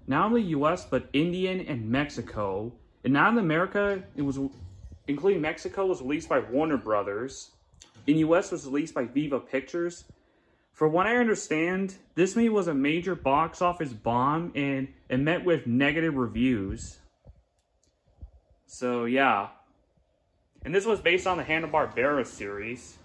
not only US, but Indian and Mexico. And not in America, it was, including Mexico, was released by Warner Brothers. In US, was released by Viva Pictures. For what I understand, this movie was a major box office bomb and it met with negative reviews. So, yeah. And this was based on the Hanna-Barbera series.